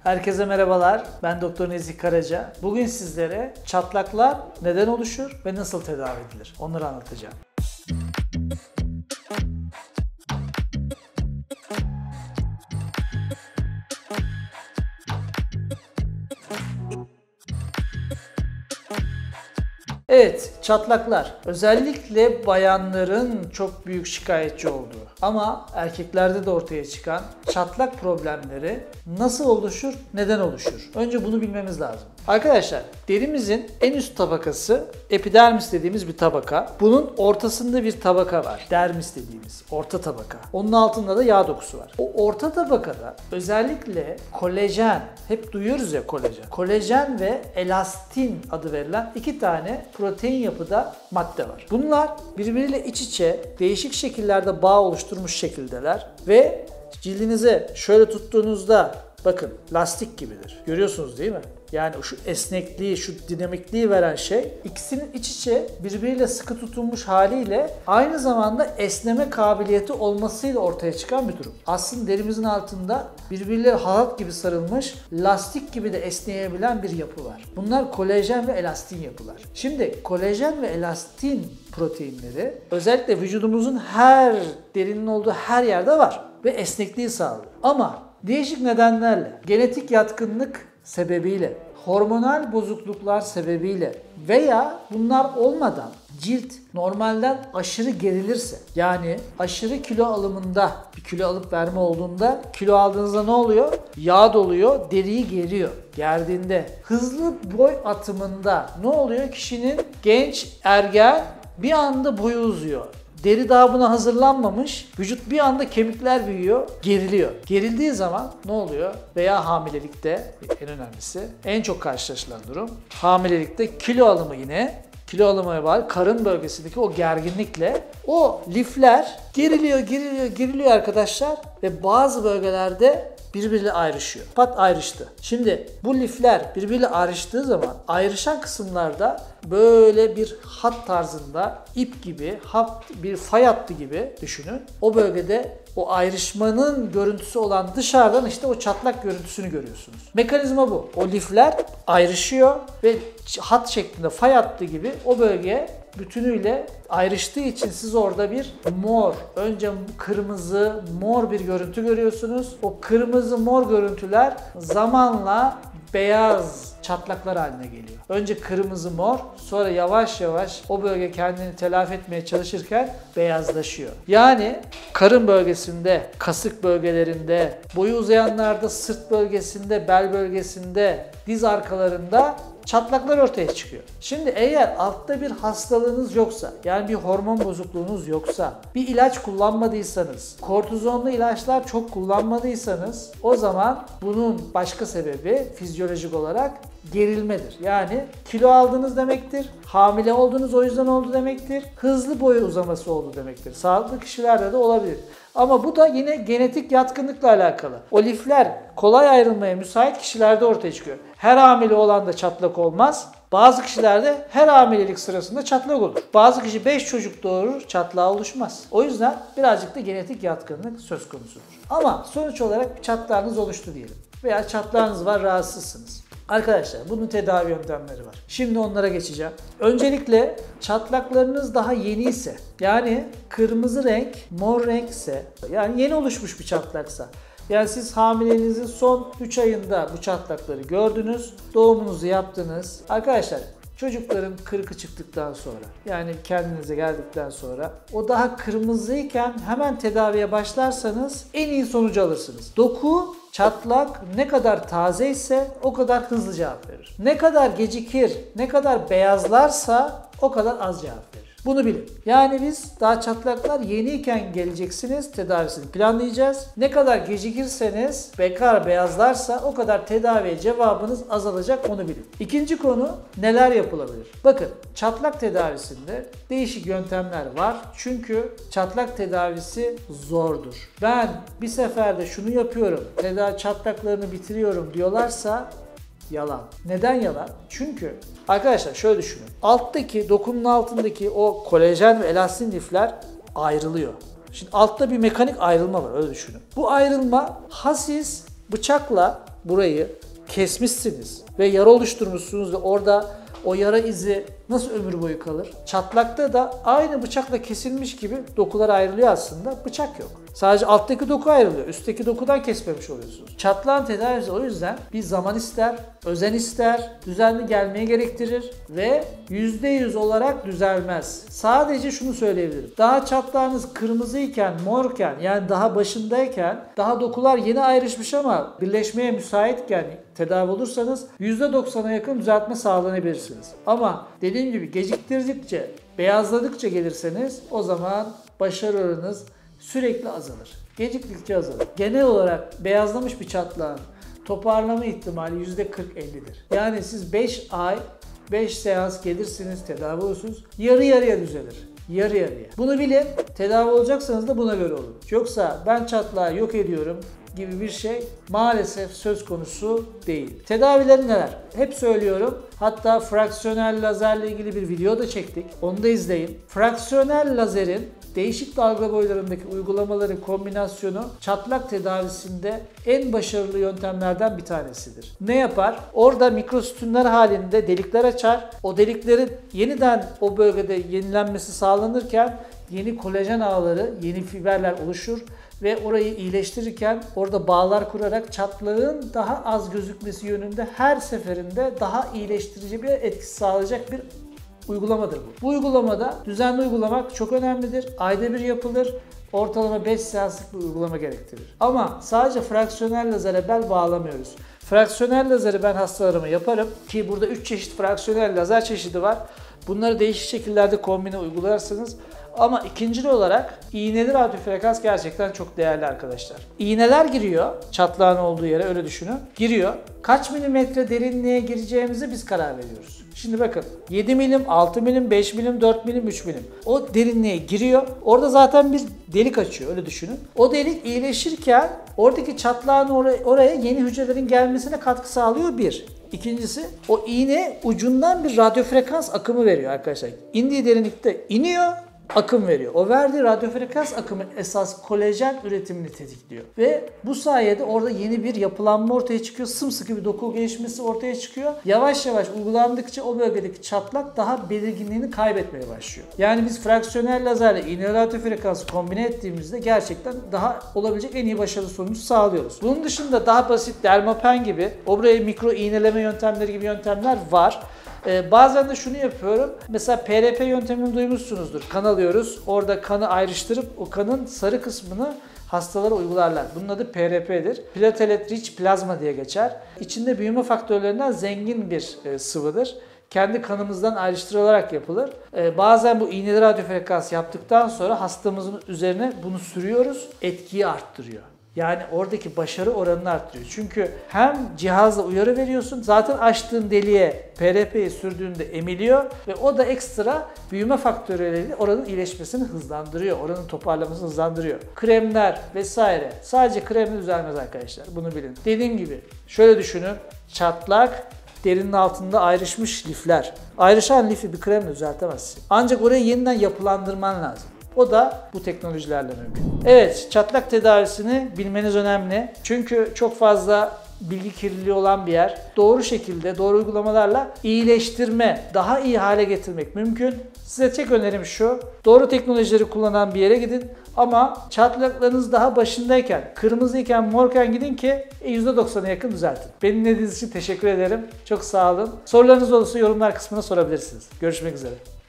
Herkese merhabalar. Ben Doktor Nezih Karaca. Bugün sizlere çatlaklar neden oluşur ve nasıl tedavi edilir? Onları anlatacağım. Evet, çatlaklar. Özellikle bayanların çok büyük şikayetçi olduğu ama erkeklerde de ortaya çıkan çatlak problemleri nasıl oluşur, neden oluşur? Önce bunu bilmemiz lazım. Arkadaşlar, derimizin en üst tabakası epidermis dediğimiz bir tabaka. Bunun ortasında bir tabaka var. Dermis dediğimiz orta tabaka. Onun altında da yağ dokusu var. O orta tabakada özellikle kolajen, hep duyuyoruz ya kolajen. Kolajen ve elastin adı verilen iki tane protein yapıda madde var. Bunlar birbiriyle iç içe değişik şekillerde bağ oluşturmuş şekildeler ve cildinize şöyle tuttuğunuzda bakın lastik gibidir. Görüyorsunuz değil mi? Yani şu esnekliği, şu dinamikliği veren şey ikisinin iç içe birbiriyle sıkı tutunmuş haliyle aynı zamanda esneme kabiliyeti olmasıyla ortaya çıkan bir durum. Aslında derimizin altında birbirleri halat gibi sarılmış, lastik gibi de esneyebilen bir yapı var. Bunlar kolajen ve elastin yapılar. Şimdi kolajen ve elastin proteinleri özellikle vücudumuzun her derinin olduğu her yerde var ve esnekliği sağlıyor. Ama değişik nedenlerle, genetik yatkınlık sebebiyle, hormonal bozukluklar sebebiyle veya bunlar olmadan cilt normalden aşırı gerilirse, yani aşırı kilo alımında, bir kilo alıp verme olduğunda kilo aldığınızda ne oluyor? Yağ doluyor, deriyi geriyor. Gerdiğinde hızlı boy atımında ne oluyor? Kişinin genç, ergen bir anda boyu uzuyor. Deri daha buna hazırlanmamış, vücut bir anda kemikler büyüyor, geriliyor. Gerildiği zaman ne oluyor? Veya hamilelikte en önemlisi, en çok karşılaşılan durum. Hamilelikte kilo alımı yine, kilo alımına bağlı karın bölgesindeki o gerginlikle o lifler geriliyor arkadaşlar ve bazı bölgelerde birbiriyle ayrışıyor. Pat ayrıştı. Şimdi bu lifler birbiriyle ayrıştığı zaman ayrışan kısımlarda böyle bir hat tarzında ip gibi, bir fay hattı gibi düşünün. O bölgede o ayrışmanın görüntüsü olan dışarıdan işte o çatlak görüntüsünü görüyorsunuz. Mekanizma bu. O lifler ayrışıyor ve hat şeklinde fay hattı gibi o bölge bütünüyle ayrıştığı için siz orada bir mor, önce kırmızı, mor bir görüntü görüyorsunuz. O kırmızı mor görüntüler zamanla beyaz çatlaklar haline geliyor. Önce kırmızı mor, sonra yavaş yavaş o bölge kendini telafi etmeye çalışırken beyazlaşıyor. Yani karın bölgesinde, kasık bölgelerinde, boyu uzayanlarda sırt bölgesinde, bel bölgesinde, diz arkalarında çatlaklar ortaya çıkıyor. Şimdi eğer altta bir hastalığınız yoksa, yani bir hormon bozukluğunuz yoksa, bir ilaç kullanmadıysanız, kortizonlu ilaçlar çok kullanmadıysanız o zaman bunun başka sebebi fizyolojik olarak gerilmedir. Yani kilo aldınız demektir, hamile oldunuz o yüzden oldu demektir, hızlı boyu uzaması oldu demektir. Sağlıklı kişilerde de olabilir. Ama bu da yine genetik yatkınlıkla alakalı. O lifler kolay ayrılmaya müsait kişilerde ortaya çıkıyor. Her hamile olan da çatlak olmaz. Bazı kişilerde her hamilelik sırasında çatlak olur. Bazı kişi 5 çocuk doğurur, çatlağı oluşmaz. O yüzden birazcık da genetik yatkınlık söz konusudur. Ama sonuç olarak bir çatlağınız oluştu diyelim. Veya çatlağınız var, rahatsızsınız. Arkadaşlar bunun tedavi yöntemleri var. Şimdi onlara geçeceğim. Öncelikle çatlaklarınız daha yeni ise, yani kırmızı renk, mor renkse, yani yeni oluşmuş bir çatlaksa, yani siz hamileliğinizin son 3 ayında bu çatlakları gördünüz, doğumunuzu yaptınız. Arkadaşlar çocukların kırkı çıktıktan sonra, yani kendinize geldikten sonra o daha kırmızıyken hemen tedaviye başlarsanız en iyi sonucu alırsınız. Doku, çatlak ne kadar taze ise o kadar hızlı cevap verir. Ne kadar gecikir, ne kadar beyazlarsa o kadar az cevap verir. Bunu bilin. Yani biz daha çatlaklar yeniyken geleceksiniz, tedavisini planlayacağız. Ne kadar gecikirseniz, bekar beyazlarsa o kadar tedaviye cevabınız azalacak, onu bilin. İkinci konu neler yapılabilir? Bakın çatlak tedavisinde değişik yöntemler var. Çünkü çatlak tedavisi zordur. Ben bir seferde şunu yapıyorum, çatlaklarını bitiriyorum diyorlarsa yalan. Neden yalan? Çünkü arkadaşlar şöyle düşünün. Alttaki, dokunun altındaki o kolajen ve elastin lifler ayrılıyor. Şimdi altta bir mekanik ayrılma var, öyle düşünün. Bu ayrılma hassiz bıçakla burayı kesmişsiniz ve yara oluşturmuşsunuz ve orada o yara izi nasıl ömür boyu kalır? Çatlakta da aynı bıçakla kesilmiş gibi dokular ayrılıyor aslında. Bıçak yok. Sadece alttaki doku ayrılıyor. Üstteki dokudan kesmemiş oluyorsunuz. Çatlağın tedavisi o yüzden bir zaman ister, özen ister, düzenli gelmeyi gerektirir ve %100 olarak düzelmez. Sadece şunu söyleyebilirim. Daha çatlağınız kırmızıyken, morken, yani daha başındayken, daha dokular yeni ayrışmış ama birleşmeye müsaitken tedavi olursanız %90'a yakın düzeltme sağlanabilirsiniz. Ama dediğim gibi geciktirdikçe, beyazladıkça gelirseniz o zaman başarı oranınız sürekli azalır. Geciktikçe azalır. Genel olarak beyazlamış bir çatlağın toparlama ihtimali %40-50'dir. Yani siz 5 ay, 5 seans gelirsiniz, tedavi olursunuz. Yarı yarıya düzelir. Yarı yarıya. Bunu bilin. Tedavi olacaksanız da buna göre olun. Yoksa ben çatlağı yok ediyorum gibi bir şey maalesef söz konusu değil. Tedavileri neler? Hep söylüyorum. Hatta fraksiyonel lazerle ilgili bir video da çektik. Onu da izleyin. Fraksiyonel lazerin değişik dalga boylarındaki uygulamaların kombinasyonu çatlak tedavisinde en başarılı yöntemlerden bir tanesidir. Ne yapar? Orada mikrosütunlar halinde delikler açar. O deliklerin yeniden o bölgede yenilenmesi sağlanırken yeni kolajen ağları, yeni fiberler oluşur ve orayı iyileştirirken orada bağlar kurarak çatlağın daha az gözükmesi yönünde her seferinde daha iyileştirici bir etkisi sağlayacak bir uygulamadır bu. Bu uygulamada düzenli uygulamak çok önemlidir. Ayda bir yapılır. Ortalama 5 seanslık bir uygulama gerektirir. Ama sadece fraksiyonel lazere bel bağlamıyoruz. Fraksiyonel lazeri ben hastalarıma yaparım ki burada 3 çeşit fraksiyonel lazer çeşidi var. Bunları değişik şekillerde kombine uygularsınız. Ama ikincil olarak iğneli radyofrekans gerçekten çok değerli arkadaşlar. İğneler giriyor, çatlağın olduğu yere öyle düşünün. Giriyor. Kaç milimetre derinliğe gireceğimize biz karar veriyoruz. Şimdi bakın 7 milim, 6 milim, 5 milim, 4 milim, 3 milim. O derinliğe giriyor. Orada zaten bir delik açıyor öyle düşünün. O delik iyileşirken oradaki çatlağın oraya yeni hücrelerin gelmesine katkı sağlıyor bir. İkincisi o iğne ucundan bir radyofrekans akımı veriyor arkadaşlar. İndiği derinlikte iniyor, akım veriyor. O verdiği radyofrekans akımı esas kolajen üretimini tetikliyor. Ve bu sayede orada yeni bir yapılanma ortaya çıkıyor. Sımsıkı bir doku gelişmesi ortaya çıkıyor. Yavaş yavaş uygulandıkça o bölgedeki çatlak daha belirginliğini kaybetmeye başlıyor. Yani biz fraksiyonel lazerle iğne radyofrekansı kombine ettiğimizde gerçekten daha olabilecek en iyi başarılı sonuç sağlıyoruz. Bunun dışında daha basit dermapen gibi, oraya mikro iğneleme yöntemleri gibi yöntemler var. Bazen de şunu yapıyorum. Mesela PRP yöntemini duymuşsunuzdur. Kan alıyoruz. Orada kanı ayrıştırıp o kanın sarı kısmını hastalara uygularlar. Bunun adı PRP'dir. Platelet rich plazma diye geçer. İçinde büyüme faktörlerinden zengin bir sıvıdır. Kendi kanımızdan ayrıştırılarak yapılır. Bazen bu iğneli radyofrekans yaptıktan sonra hastamızın üzerine bunu sürüyoruz. Etkiyi arttırıyor. Yani oradaki başarı oranını arttırıyor. Çünkü hem cihazla uyarı veriyorsun, zaten açtığın deliğe PRP'yi sürdüğünde emiliyor ve o da ekstra büyüme faktörleriyle oranın iyileşmesini hızlandırıyor, oranın toparlamasını hızlandırıyor. Kremler vesaire, sadece kremle düzelmez arkadaşlar, bunu bilin. Dediğim gibi, şöyle düşünün, çatlak, derinin altında ayrışmış lifler. Ayrışan lifi bir kremle düzeltemezsin. Ancak orayı yeniden yapılandırman lazım. O da bu teknolojilerle mümkün. Evet, çatlak tedavisini bilmeniz önemli. Çünkü çok fazla bilgi kirliliği olan bir yer. Doğru şekilde, doğru uygulamalarla iyileştirme, daha iyi hale getirmek mümkün. Size tek önerim şu, doğru teknolojileri kullanan bir yere gidin. Ama çatlaklarınız daha başındayken, kırmızıyken, morken gidin ki %90'a yakın düzeltin. Beni dinlediğiniz için teşekkür ederim. Çok sağ olun. Sorularınız olursa yorumlar kısmına sorabilirsiniz. Görüşmek üzere.